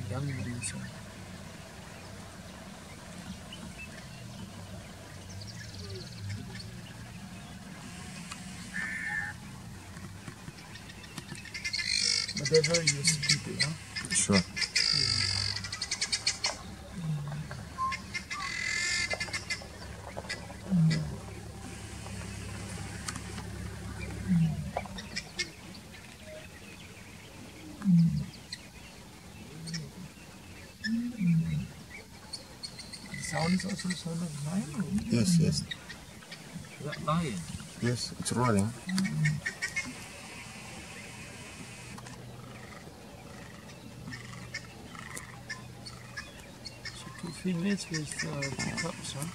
young reason. But they're very used people, huh? Sure. The sound is also the sound of lion? Yes, yes. Is that lion? Yes, it's rolling. So 2 females with 2 cubs, huh?